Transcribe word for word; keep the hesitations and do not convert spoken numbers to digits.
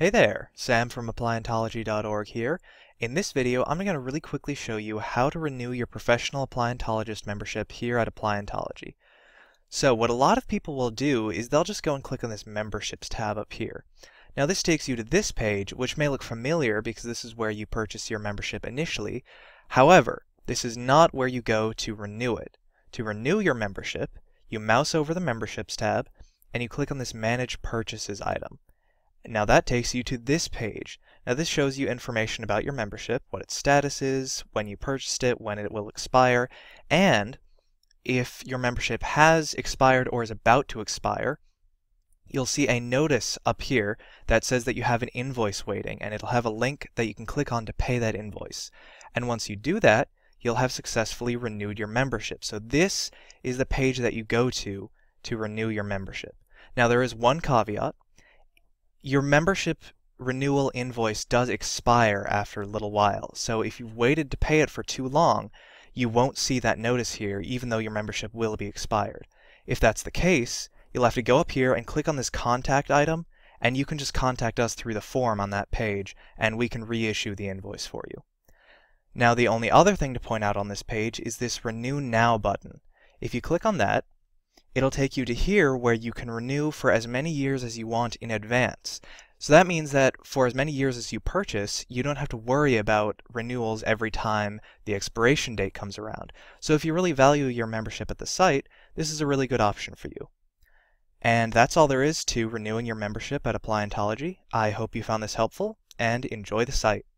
Hey there, Sam from appliantology dot org here. In this video, I'm going to really quickly show you how to renew your professional appliantologist membership here at Appliantology. So what a lot of people will do is they'll just go and click on this memberships tab up here. Now this takes you to this page, which may look familiar because this is where you purchase your membership initially. However, this is not where you go to renew it. To renew your membership, you mouse over the memberships tab and you click on this manage purchases item. Now that takes you to this page. Now this shows you information about your membership, what its status is, when you purchased it, when it will expire, and if your membership has expired or is about to expire, you'll see a notice up here that says that you have an invoice waiting, and it'll have a link that you can click on to pay that invoice. And once you do that, you'll have successfully renewed your membership. So this is the page that you go to to renew your membership. Now there is one caveat. Your membership renewal invoice does expire after a little while, so if you've waited to pay it for too long, you won't see that notice here even though your membership will be expired. If that's the case, you'll have to go up here and click on this contact item, and you can just contact us through the form on that page, and we can reissue the invoice for you. Now the only other thing to point out on this page is this Renew Now button. If you click on that, it'll take you to here where you can renew for as many years as you want in advance. So that means that for as many years as you purchase, you don't have to worry about renewals every time the expiration date comes around. So if you really value your membership at the site, this is a really good option for you. And that's all there is to renewing your membership at Appliantology. I hope you found this helpful, and enjoy the site.